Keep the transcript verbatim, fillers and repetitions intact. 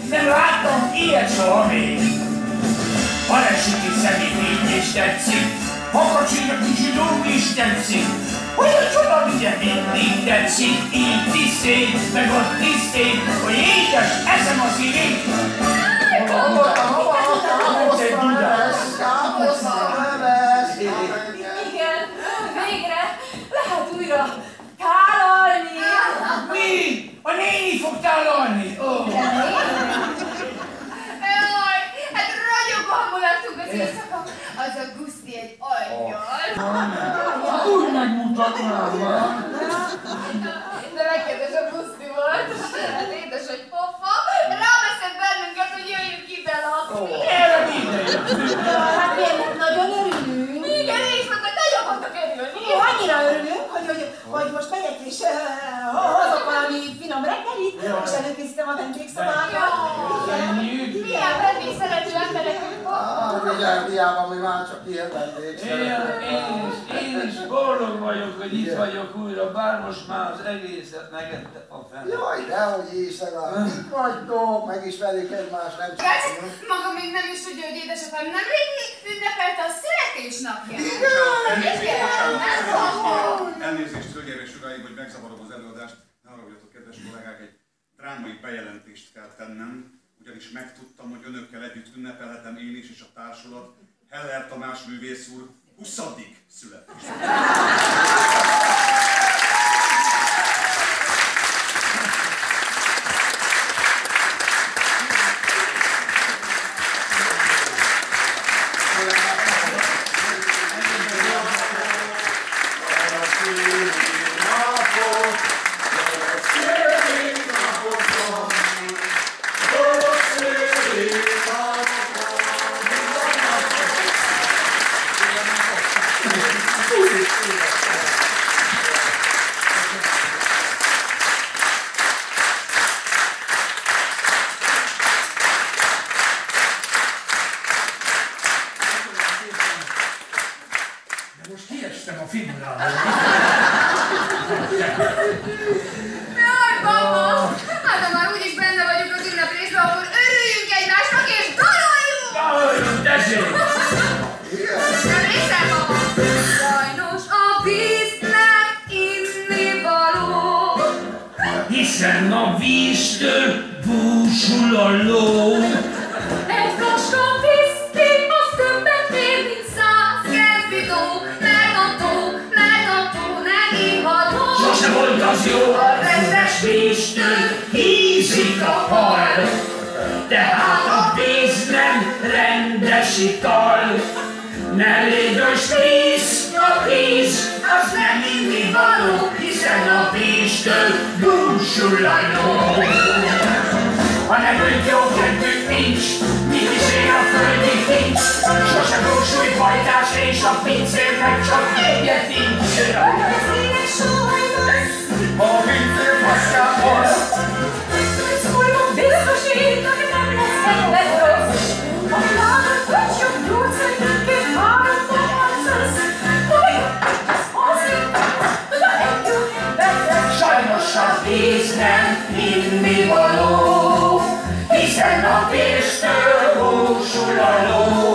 Nem láttam ilyet soha még. Balesüti személyfény is tetszik, makacsinak kicsi dolg is tetszik. Hogy a csoda ugye mindig tetszik, így tisztén, meg ott tisztén, hogy édes eszem a szívét. Hova, hova, igen, végre lehet újra tálalni. Mi? A néni fog tálalni? Oh. Jaj, hát ragyogó hangulatunk az éjszaka, az a Guszti egy angyal. Úgy megmutatnám, De megkérdés a Guszti volt. Hát édes, hogy pofa. Ráveszed bennünket, hogy jöjjünk ide lakni. Erre minden. Hát miért nagyon örülünk? Igen, és mondta, hogy nagyon fognak örülni. Ó, annyira örülünk, hogy, hogy, hogy most megyek és uh, hozok valami finom reggelit, és előkészítem a vendégszobákat. Milyen vendégszerető emberek ők Ah, vigyázz, hiába, mi már csak ilyen vendégszerető. Én is, én is boldog vagyok, hogy itt vagyok újra, bár most már az egészet megette a fene. Jaj, dehogy is, legalább itt vagytok, megismerjük egymást, nem csak... Maga még nem is tudja, hogy édesapám nem régi ünnepelte a születésnapját. Elnézést, hölgyeim és uraim, hogy megzavarom az előadást. Ne haragudjatok, kedves kollégák, egy drámai bejelentést kell tennem, ugyanis megtudtam, hogy önökkel együtt ünnepelhetem én is és a társulat Heller Tamás művész úr huszadik születésnapját. Most kiestem a figurából. Jaj, baba! Hát ha már úgyis benne vagyunk az ünneplésben, akkor örüljünk egymásnak és daroljunk! Daroljunk, tessék! Nem részel, baba? Sajnos a víz nem innivaló, Hiszen a víztől búsul a ló. egy flaska viszki, az többet ér, mint száz kezdvidó, mert a tó, mert a tó nem iható. Sose volt az jó, a rendes víztől ízik a hal. Tehát a víz nem rendes ital. Ne légyös víz, a víz, az nem innivaló, hiszen a víztől búsul a ló. Ha nekünk jó kedvünk nincs, mit is ér a földi kincs, sose búsulj-hajtás és a pincér meg csak egyet nincs. Beszélek sajnos, A pincér faszkából, szólok biztosít, hogy nem lesz neked rossz. A lábad vagy jobb gyógyszer, mindkét három fogalmasz. Olyan, az azért, hogy a legjobb beteg. sajnos a víz nem innivaló, hiszen a víztől búsul a ló.